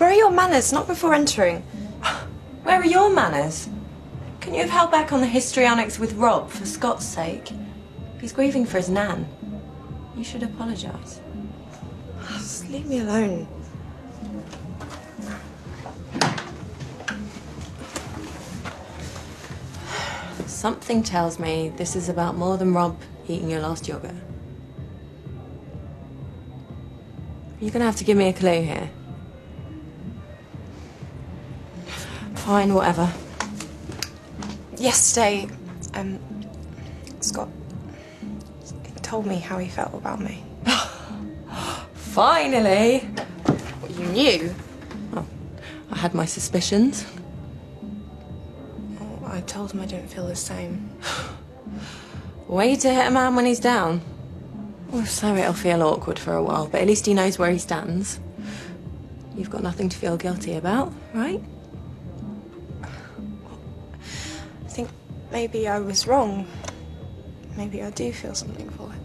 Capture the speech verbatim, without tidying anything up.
Where are your manners? Not before entering. Where are your manners? Couldn't you have held back on the histrionics with Rob for Scott's sake? He's grieving for his nan. You should apologise. Just leave me alone. Something tells me this is about more than Rob eating your last yogurt. You're gonna have to give me a clue here. Fine, whatever. Yesterday, um, Scott told me how he felt about me. Finally! What, you knew? Oh, I had my suspicions. Oh, I told him I didn't feel the same. Way to hit a man when he's down. Well, so it'll feel awkward for a while, but at least he knows where he stands. You've got nothing to feel guilty about, right? I think maybe I was wrong. Maybe I do feel something for it.